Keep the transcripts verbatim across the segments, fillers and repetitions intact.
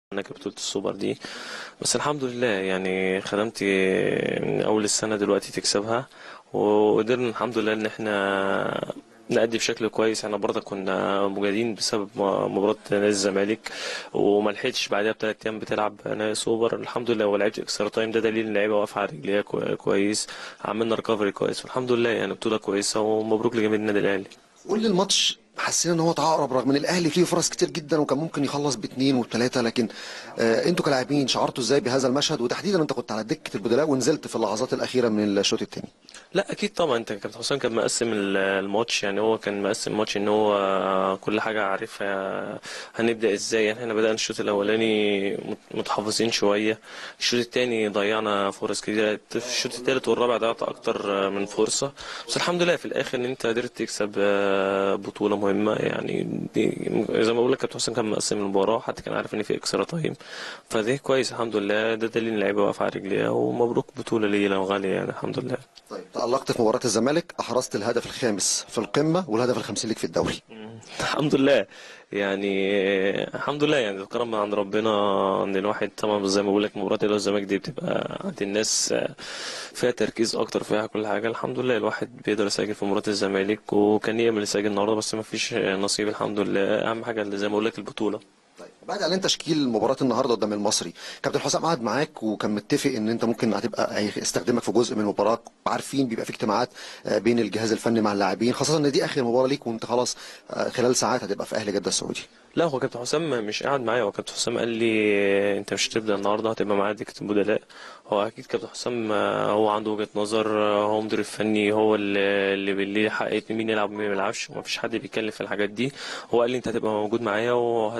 هناك بطولة السوبر دي. بس الحمد لله يعني خدمت من أول السنة دلوقتي تكسبها، وقدرنا الحمد لله إن احنا نأدي بشكل كويس. احنا برضه كنا مجهدين بسبب مباراة نادي الزمالك، وما لحقتش بعدها بثلاث أيام بتلعب نهائي سوبر الحمد لله، ولعبت اكسترا تايم. ده دليل إن اللعيبة واقفة على رجليها كوي- كويس. عملنا ريكفري كويس والحمد لله، يعني بطولة كويسة ومبروك لجميع النادي الأهلي. قول لي الماتش، حسينا ان هو تعقرب رغم ان الاهلي فيه فرص كتير جدا وكان ممكن يخلص باثنين وبثلاثه، لكن آه انتوا كلاعبين شعرتوا ازاي بهذا المشهد؟ وتحديدا انت كنت على دكه البدلاء ونزلت في اللحظات الاخيره من الشوط الثاني. لا اكيد طبعا، انت كابتن حسام كان مقسم ال- الماتش. يعني هو كان مقسم الماتش ان هو كل حاجه عارفها هنبدا ازاي. يعني احنا بدانا الشوط الاولاني مت- متحفظين شويه. الشوط الثاني ضيعنا فرص كتير، في الشوط الثالث والرابع ضيعت اكتر من فرصه. بس الحمد لله في الاخر ان انت قدرت تكسب آه، بطوله مهمه. يعني دي زي ما بقول لك كابتن حسام كان مقسم المباراه، حتى كان عارف ان في اكسترا تايم. فده كويس الحمد لله، ده دليل ان اللعيبه واقفه على رجليها، ومبروك بطوله لينا وغاليه يعني الحمد لله. طيب، تألقت في مباراه الزمالك، احرزت الهدف الخامس في القمه والهدف الخمسين ليك في الدوري. مم. الحمد لله. يعني الحمد لله، يعني الكرم من عند ربنا. ان الواحد طبعا زي ما بقول لك مباراه الاهلي والزمالك دي بتبقى عند الناس فيها تركيز اكتر، فيها كل حاجه. الحمد لله الواحد بيقدر يسجل في مباراه الزمالك، وكان يامل يسجل النهارده بس ما فيش نصيب. الحمد لله اهم حاجه اللي زي ما بقول لك البطوله. طيب، بعد اعلان تشكيل مباراه النهارده قدام المصري، كابتن حسام قعد معاك وكان متفق ان انت ممكن هتبقى هيستخدمك في جزء من المباراه. عارفين بيبقى في اجتماعات آه، بين الجهاز الفني مع اللاعبين، خاصه ان دي اخر مباراه ليك وانت خلاص آه، خلال ساعات هتبقى في اهلي جده السعودي. لا هو كابتن حسام مش قاعد معايا، هو كابتن حسام قال لي انت مش هتبدا النهارده، هتبقى معايا دكه البدلاء. هو اكيد كابتن حسام آه، هو عنده وجهه نظر. آه، هو مدير الفني، هو اللي اللي اللي حق مين يلعب ومين ما يلعبش، وما فيش حد بيتكلم في الحاجات دي. هو قال لي انت هتبقى موجود معايا،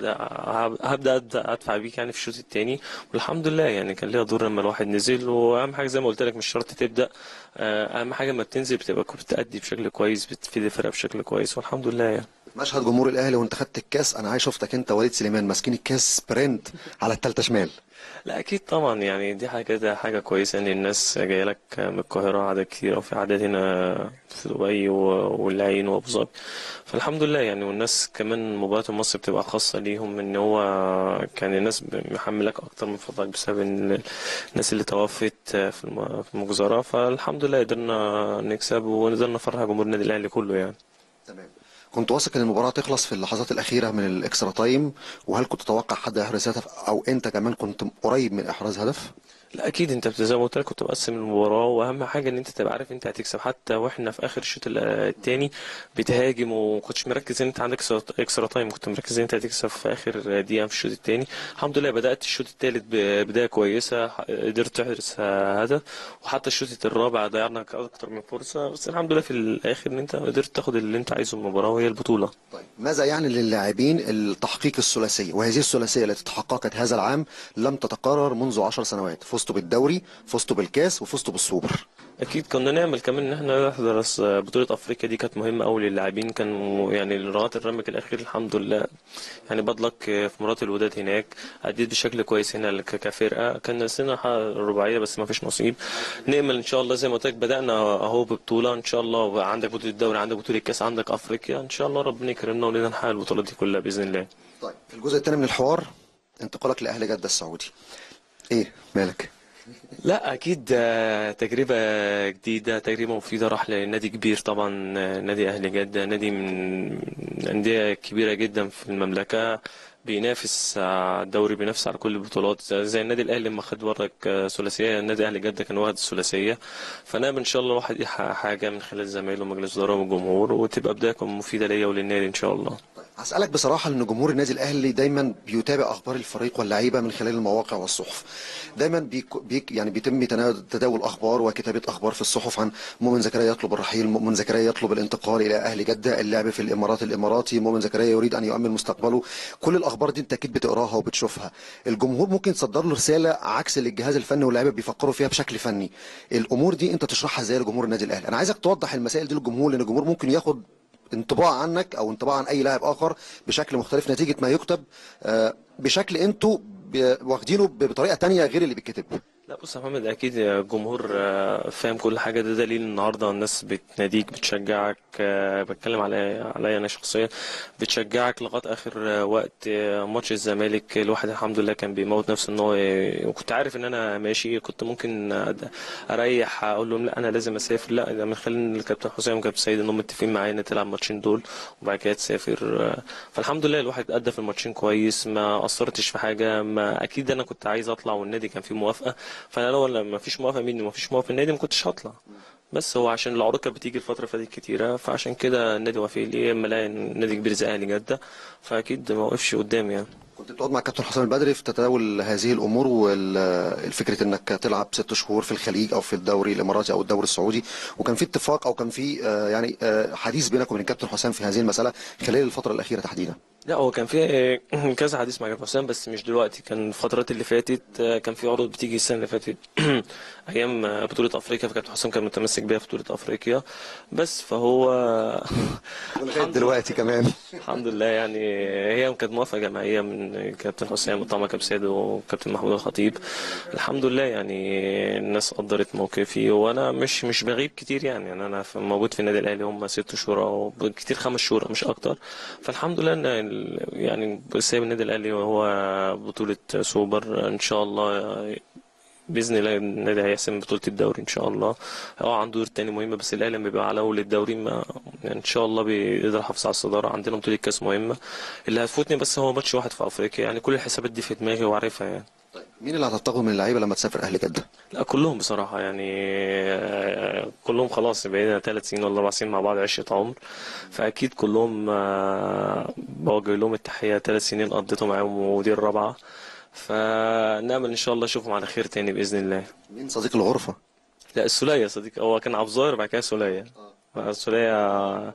وهبدا ابدا ادفع بيك يعني في الشوط الثاني. والحمد لله يعني كان ليها دور لما الواحد نزل. واهم حاجه زي ما قلت لك مش شرط تبدا، آه، اهم حاجه لما بتنزل بتبقى بتأدي بشكل كويس، بتفيد الفرقه بشكل كويس والحمد لله يعني. مشهد جمهور الاهلي وانت خدت الكاس، انا عايز شفتك انت وليد سليمان ماسكين الكاس سبرنت على الثالثه شمال. لا اكيد طبعا، يعني دي حاجه ده حاجه كويسه ان الناس جايه لك من القاهره، عدد كتير، وفي عدد هنا في دبي و- والعين وابو ظبي. فالحمد لله يعني. والناس كمان مباراه مصر بتبقى خاصه ليهم، ان هو كان الناس محملك اكتر من فضلك بسبب إن الناس اللي توفت في الم- في المجزره. فالحمد لله قدرنا نكسب وقدرنا نفرح جمهور النادي الاهلي كله يعني. تمام. كنت واثق ان المباراه تخلص في اللحظات الاخيره من الاكسترا تايم، وهل كنت تتوقع حد يحرز هدف او انت كمان كنت قريب من احراز هدف؟ لا اكيد، انت بت- زي ما قلت لك كنت مقسم المباراه، واهم حاجه ان انت تبقى عارف انت هتكسب. حتى واحنا في اخر الشوط ال- التاني بتهاجم، وكنتش مركز ان انت عندك اكسترا إكسترا تايم، كنت مركز ان انت هتكسب في اخر دقيقه في الشوط التاني. الحمد لله بدات الشوط التالت ببدايه كويسه، ح- قدرت تحرز هدف. وحتى الشوط الرابع ضيعنا اكتر من فرصه، بس الحمد لله في الاخر ان انت قدرت تاخد اللي انت عايزه من المباراه وهي البطوله. طيب، ماذا يعني للاعبين التحقيق الثلاثيه؟ وهذه الثلاثيه التي تحققت هذا العام لم تتكرر منذ عشر سنوات. فزتوا بالدوري، فزتوا بالكاس، وفزتوا بالسوبر. اكيد كنا نعمل كمان ان احنا نحضر س- بطولة افريقيا. دي كانت مهمة قوي للاعبين، كانوا يعني لغاية الرمق الاخير الحمد لله. يعني بدلك في مرات الوداد هناك اديت بشكل كويس هنا ك- كفرقة. كان نسينا حق الرباعية بس ما فيش نصيب. نأمل ان شاء الله زي ما قلت لك بدأنا اهو ببطولة ان شاء الله، بقى عندك بطولة الدوري، عندك بطولة الكاس، عندك افريقيا. ان شاء الله ربنا يكرمنا ولنا نحقق البطولات دي كلها بإذن الله. طيب، في الجزء الثاني من الحوار، انتقالك لاهلي جده السعودي، ايه مالك؟ لا اكيد آه، تجربه جديده، تجربه مفيده. راح لنادي كبير طبعا، آه، نادي اهلي جده، نادي من الانديه كبيره جدا في المملكه. بينافس على الدوري، بينافس على كل البطولات زي زي النادي الاهلي لما خد برك آه، ثلاثيه. النادي اهلي جده كان واخد الثلاثيه. فنامل ان شاء الله الواحد يحقق حاجه من خلال زمايله ومجلس اداره والجمهور، وتبقى بدايه مفيده ليا وللنادي ان شاء الله. هسألك بصراحة، لأن جمهور النادي الأهلي دايما بيتابع أخبار الفريق واللعيبة من خلال المواقع والصحف. دايما بيك بيك يعني بيتم تنا- تداول أخبار وكتابة أخبار في الصحف عن مؤمن زكريا يطلب الرحيل، مؤمن زكريا يطلب الانتقال إلى أهلي جدة، اللعب في الإمارات الإماراتي، مؤمن زكريا يريد أن يؤمن مستقبله. كل الأخبار دي أنت أكيد بتقراها وبتشوفها. الجمهور ممكن تصدر له رسالة عكس اللي الجهاز الفني واللعيبة بيفكروا فيها بشكل فني. الأمور دي أنت تشرحها إزاي لجمهور النادي الأهلي؟ أنا عايزك توضح المسائل دي للجمهور، لأن الجمهور ممكن ياخد انطباع عنك او انطباع عن اي لاعب اخر بشكل مختلف نتيجه ما يكتب آه، بشكل انتوا ب- واخدينه ب- بطريقه تانية غير اللي بيتكتب. لا بص يا محمد، اكيد الجمهور آه، فاهم كل حاجه. ده دليل النهارده الناس بتناديك بتشجعك. آه، بتكلم على عليا انا شخصيا، بتشجعك لغايه اخر آه، وقت. آه، ماتش الزمالك الواحد الحمد لله كان بيموت نفسه ان هو ي- وكنت عارف ان انا ماشي. كنت ممكن أد- اريح اقول لهم لا انا لازم اسافر، لا ده من خلال الكابتن حسام والكابتن سيد انهم متفقين معايا ان تلعب الماتشين دول وبعد كده تسافر. آه، فالحمد لله الواحد ادى في الماتشين كويس، ما اثرتش في حاجه. ما اكيد انا كنت عايز اطلع والنادي كان فيه موافقه، فانا لو لما ما فيش موافقه مني وما فيش موافقه النادي ما كنتش هطلع. بس هو عشان العروض كانت بتيجي الفتره اللي فاتت كتيره، فعشان كده النادي وافق لي. اما الاقي نادي كبير زي اهلي جده فاكيد ما وقفش قدامي يعني. كنت بتقعد مع الكابتن حسام البدري في تداول هذه الامور والفكره انك تلعب ست شهور في الخليج او في الدوري الاماراتي او الدوري السعودي، وكان في اتفاق او كان في آه، يعني آه، حديث بينك وبين الكابتن حسام في هذه المساله خلال الفتره الاخيره تحديدا. لا هو كان في كذا حديث مع كابتن حسام بس مش دلوقتي. كان الفترات اللي فاتت آه، كان في عروض بتيجي السنه اللي فاتت ايام آه، بطوله افريقيا، فكابتن حسام كان متمسك بيها في بطوله افريقيا. بس فهو ولغايه الحمد لله. دلوقتي كمان. الحمد لله يعني. هي كانت موافقة جماعية من كابتن حسام وطبعا كابتن سيد وكابتن محمود الخطيب. الحمد لله يعني الناس قدرت موقفي، وانا مش مش بغيب كتير يعني. يعني انا في- موجود في النادي الاهلي هم ست شهور او كتير خمس شهور مش اكتر. فالحمد لله ان ال- يعني سايب النادي الاهلي وهو بطولة سوبر ان شاء الله. باذن الله النادي هيحسم بطوله الدوري ان شاء الله. اه عنده دور تاني مهمه، بس الاهلي لما بيبقى على اول الدوري ما يعني ان شاء الله بيقدر يحافظ على الصداره. عندنا بطوله كاس مهمه اللي هتفوتني، بس هو ماتش واحد في افريقيا يعني. كل الحسابات دي في دماغي وعارفها يعني. مين اللي هتتقوا من اللعيبه لما تسافر اهلي جده؟ لا كلهم بصراحه يعني. آه، كلهم خلاص بقينا ثلاث سنين ولا اربع سنين مع بعض عشره عمر. فاكيد كلهم آه، بوجه لهم التحيه. ثلاث سنين قضيتهم معاهم ودي الرابعه. فنأمل ان شاء الله اشوفهم على خير تاني باذن الله. مين صديق الغرفه؟ لا السولية صديق. هو كان عبد الظاهر بعد كده سولية. السولية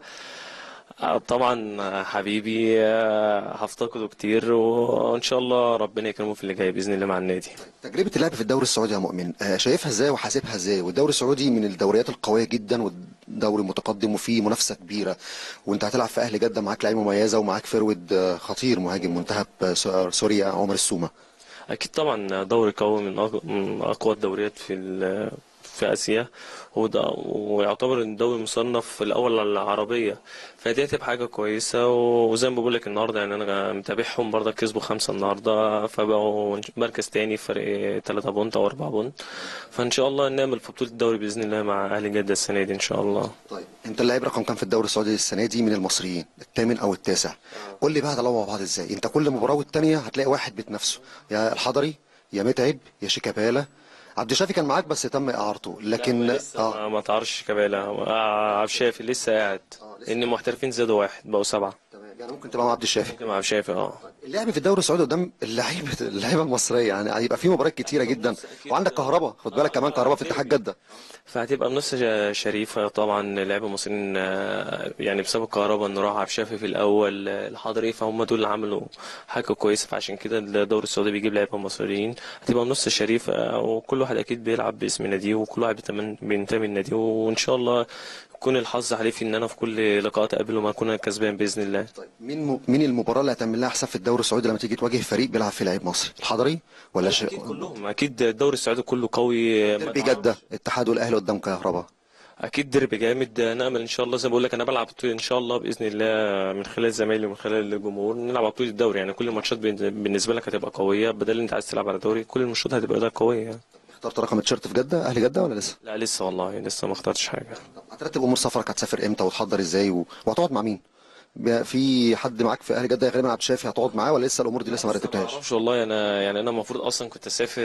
آه، طبعا حبيبي. آه، هفتقده كتير وان شاء الله ربنا يكرمه في اللي جاي باذن الله مع النادي. تجربه اللعب في الدوري السعودي يا مؤمن، آه، شايفها ازاي وحاسبها ازاي؟ والدوري السعودي من الدوريات القويه جدا والدوري متقدم وفيه منافسه كبيره، وانت هتلعب في اهلي جده معاك لعيبه مميزه ومعاك فرود آه، خطير مهاجم منتخب آه، سوريا عمر السومه. اكيد طبعا دوري قوي من أق- من اقوى الدوريات في ال- في اسيا. وده ويعتبر الدوري المصنف الاول على العربيه. فدي هتبقى حاجه كويسه. وزي ما بقول لك النهارده يعني انا متابعهم برضه كسبوا خمسه النهارده، فبقوا مركز تاني فرق ثلاثة بونت او اربعة بونت. فان شاء الله نعمل في بطوله الدوري باذن الله مع اهلي جده السنه دي ان شاء الله. طيب انت اللاعب رقم كام في الدوري السعودي السنه دي من المصريين؟ الثامن او التاسع؟ قول لي بقى هتلعبوا مع بعض ازاي؟ انت كل مباراه والتانيه هتلاقي واحد بتنافسه، يا الحضري يا متعب يا شيكابالا. عبد الشافي كان معاك بس تم اعارته، لا ما لكن لسه اه ما, ما تعرفش كابيلا. آه، عبد الشافي لسه قاعد. اه لسه ان قاعد. المحترفين زادوا واحد بقوا سبعه. تمام، يعني ممكن تبقى مع عبد الشافي. ممكن مع عبد الشافي اه. اللعب في الدوري السعودي قدام اللعيبه اللعيبه المصريه يعني هيبقى في مباريات كتيره هتبقى جدا، منافسة أكيد. وعندك كهربا، خد بالك اه كمان لا كهربا في اتحاد ديربي. جده. فهتبقى منافسة شريفة طبعا. لعيبة المصريين آه، يعني بسبب الكهرباء انه راح عبد الشافي في الأول آه، الحضري، فهم دول اللي عملوا حاجة كويسة. فعشان كده الدوري السعودي بيجيب لعيبة مصريين. هتبقى منافسة شريفة آه، وكل واحد أكيد بيلعب باسم ناديه وكل واحد بيتمن- بينتمي لناديه. وإن شاء الله يكون الحظ حليفي إن أنا في كل لقاءات أقابله ما أكون كسبان بإذن الله. طيب مين م... مين المباراه اللي هتعمل لها حساب في الدوري السعودي لما تيجي تواجه فريق بيلعب في لعيب مصري؟ الحضري ولا لا ش... أكيد كلهم. أكيد الدوري السعودي كله قوي. ما ديربي جده تعرفش. اتحاد والاهلي قدام كهربا. اكيد درب جامد. نامل ان شاء الله. زي ما بقول لك انا بلعب بطولة ان شاء الله باذن الله من خلال زمايلي ومن خلال الجمهور نلعب على بطوله الدوري. يعني كل الماتشات بين- بالنسبه لك هتبقى قويه. بدل انت عايز تلعب على دوري كل الماتشات هتبقى ده قويه يعني. اخترت رقم التيشيرت في جده اهلي جده ولا لسه؟ لا لسه والله لسه ما اخترتش حاجه. طب هترتب امور سفرك، هتسافر امتى وتحضر ازاي و... وهتقعد مع مين؟ ب- في حد معاك في اهلي جده غالبا عبد الشافي هتقعد معاه ولا لسه الامور دي لسه ما لسه ما رتبتهاش؟ اعرفش والله. انا يعني انا المفروض اصلا كنت اسافر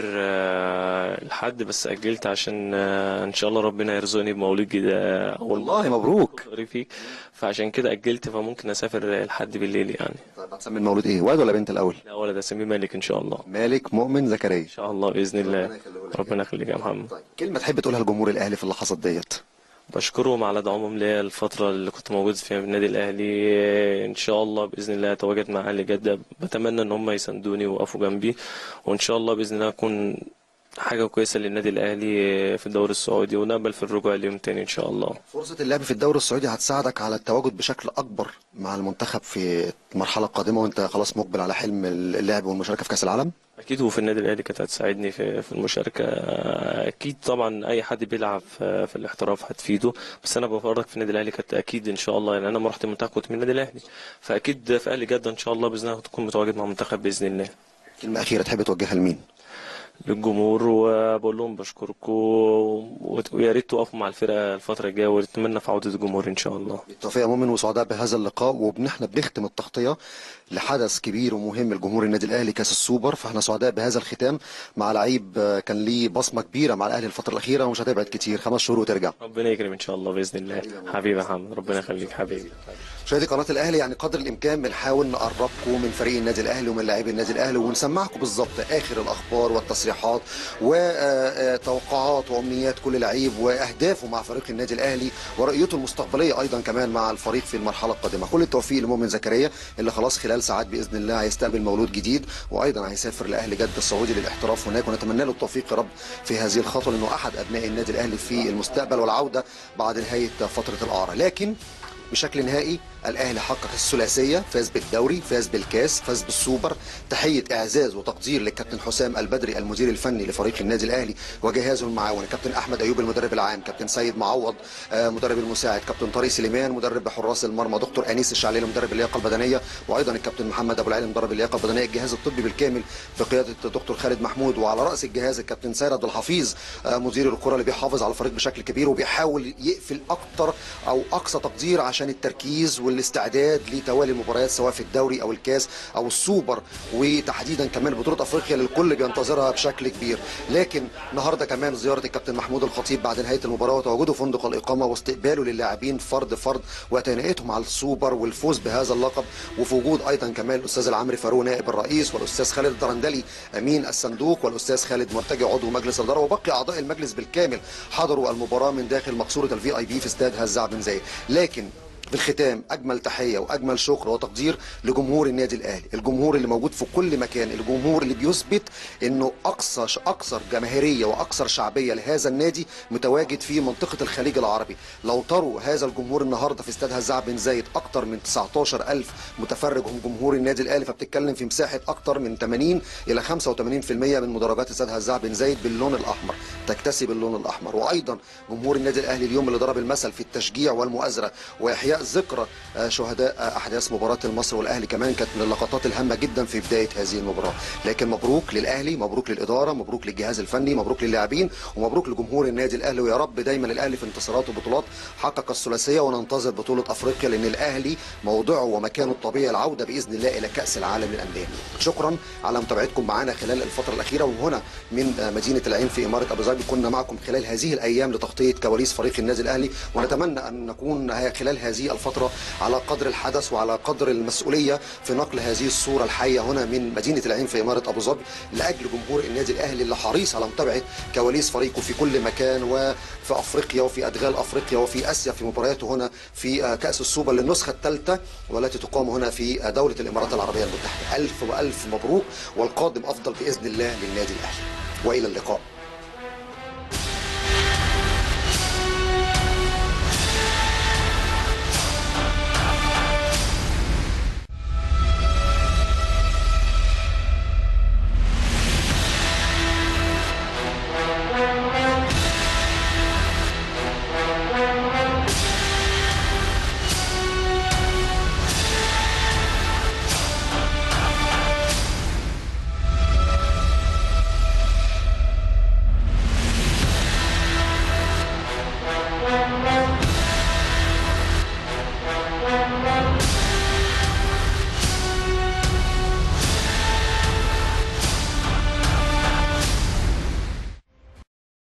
آه، لحد بس اجلت عشان آه، ان شاء الله ربنا يرزقني بمولود جديد آه، اول والله مره مبروك. اخد فيه. فعشان كده اجلت. فممكن اسافر لحد بالليل يعني. طيب هتسمي المولود ايه، ولد ولا بنت الاول؟ لا ولد اسميه مالك ان شاء الله. مالك مؤمن زكريا. ان شاء الله باذن الله. ربنا يخليه لك. ربنا يخليك يا محمد. طيب كلمه تحب تقولها لجمهور الاهلي في اللحظات ديت؟ بشكرهم على دعمهم ليا الفترة اللي كنت موجود فيها في النادي الأهلي. إن شاء الله بإذن الله أتواجد مع أهلي جدة. بتمنى إن هم يساندوني ويقفوا جنبي. وإن شاء الله بإذن الله أكون حاجة كويسة للنادي الأهلي في الدوري السعودي، ونقبل في الرجوع اليوم تاني إن شاء الله. فرصة اللعب في الدوري السعودي هتساعدك على التواجد بشكل أكبر مع المنتخب في المرحلة القادمة، وأنت خلاص مقبل على حلم اللعب والمشاركة في كأس العالم. أكيد، وفي النادي الأهلي كانت هتساعدني في في المشاركة. أكيد طبعا أي حد بيلعب في, في الاحتراف هتفيده، بس أنا بفرج في النادي الأهلي كانت أكيد إن شاء الله. يعني أنا لما رحت المنتخب كنت من النادي الأهلي، فأكيد في أهلي جدة إن شاء الله بإذن الله تكون متواجد مع المنتخب بإذن الله. كلمة أخيرة تحب توجهها لمين؟ للجمهور، وبقول لهم بشكركم، ويا ريت توقفوا مع الفرقة الفترة الجاية، ونتمنى في عودة الجمهور إن شاء الله. بالتوفيق يا مؤمن، وسعداء بهذا اللقاء، وبنحن بنختم التغطية لحدث كبير ومهم لجمهور النادي الأهلي، كأس السوبر. فاحنا سعداء بهذا الختام مع لعيب كان ليه بصمة كبيرة مع الأهلي الفترة الأخيرة، ومش هتبعد كتير، خمس شهور وترجع. ربنا يكرم إن شاء الله بإذن الله. حبيبي يا محمد، ربنا يخليك حبيبي. مشاهدي قناة الأهلي، يعني قدر الإمكان بنحاول نقربكم من فريق النادي الأهلي ومن لاعبي النادي الأهلي، ونسمعكم بالظبط آخر الأخبار والتصريحات وتوقعات وأمنيات كل لعيب وأهدافه مع فريق النادي الأهلي، ورؤيته المستقبلية أيضا كمان مع الفريق في المرحلة القادمة. كل التوفيق لمؤمن زكريا اللي خلاص خلال ساعات بإذن الله هيستقبل مولود جديد، وأيضا هيسافر لأهل جدة السعودي للاحتراف هناك، ونتمنى له التوفيق يا رب في هذه الخطوة، لأنه أحد أبناء النادي الأهلي في المستقبل والعودة بعد نهاية فترة الإعارة. لكن بشكل نهائي الاهلي حقق الثلاثيه، فاز بالدوري، فاز بالكاس، فاز بالسوبر. تحيه اعزاز وتقدير للكابتن حسام البدري المدير الفني لفريق النادي الاهلي وجهازه المعاون، كابتن احمد ايوب المدرب العام، كابتن سيد معوض مدرب المساعد، كابتن طارق سليمان مدرب حراس المرمى، دكتور انيس الشعليلي مدرب اللياقه البدنيه، وايضا الكابتن محمد ابو العلي مدرب اللياقه البدنيه، الجهاز الطبي بالكامل بقياده الدكتور خالد محمود، وعلى راس الجهاز الكابتن سيد عبد الحفيظ مدير الكره اللي بيحافظ على الفريق بشكل كبير، وبيحاول يقفل اكتر او اقصى تقدير عشان التركيز والاستعداد لتوالي المباريات سواء في الدوري او الكاس او السوبر، وتحديدا كمان بطوله افريقيا اللي الكل بينتظرها بشكل كبير. لكن النهارده كمان زياره الكابتن محمود الخطيب بعد نهايه المباراه، وتواجده في فندق الاقامه، واستقباله للاعبين فرد فرد، وتهنئتهم على السوبر والفوز بهذا اللقب، وفي وجود ايضا كمان الاستاذ العمري فاروق نائب الرئيس، والاستاذ خالد الدرندلي امين الصندوق، والاستاذ خالد مرتجي عضو مجلس الاداره، وبقي اعضاء المجلس بالكامل حضروا المباراه من داخل مقصوره الفي اي بي في استاد هزاع بن زايد. لكن في الختام اجمل تحيه واجمل شكر وتقدير لجمهور النادي الاهلي، الجمهور اللي موجود في كل مكان، الجمهور اللي بيثبت انه اقصى اكثر جماهيريه واكثر شعبيه لهذا النادي متواجد في منطقه الخليج العربي. لو تروا هذا الجمهور النهارده في استاد هزاع بن زايد، اكثر من تسعتاشر ألف متفرج هم جمهور النادي الاهلي، فبتتكلم في مساحه اكثر من ثمانين الى خمسة وثمانين بالمئة من مدرجات استاد هزاع بن زايد باللون الاحمر، تكتسب اللون الاحمر. وايضا جمهور النادي الاهلي اليوم اللي ضرب المثل في التشجيع والمؤازره واحياء ذكرى شهداء احداث مباراه المصري والاهلي، كمان كانت من اللقطات الهامه جدا في بدايه هذه المباراه. لكن مبروك للاهلي، مبروك للاداره، مبروك للجهاز الفني، مبروك للاعبين، ومبروك لجمهور النادي الاهلي. ويا رب دايما الاهلي في انتصارات وبطولات، حقق الثلاثيه، وننتظر بطوله افريقيا، لان الاهلي موضعه ومكانه الطبيعي العوده باذن الله الى كاس العالم للانديه. شكرا على متابعتكم معنا خلال الفتره الاخيره، وهنا من مدينه العين في اماره ابو ظبي كنا معكم خلال هذه الايام لتغطيه كواليس فريق النادي الاهلي، ونتمنى ان نكون خلال هذه الفتره على قدر الحدث وعلى قدر المسؤوليه في نقل هذه الصوره الحيه هنا من مدينه العين في اماره ابو ظبي لاجل جمهور النادي الاهلي اللي حريص على متابعه كواليس فريقه في كل مكان، وفي افريقيا وفي ادغال افريقيا وفي اسيا في مبارياته هنا في كاس السوبر للنسخه الثالثه والتي تقام هنا في دوله الامارات العربيه المتحده. الف والف مبروك، والقادم افضل باذن الله للنادي الاهلي، والى اللقاء.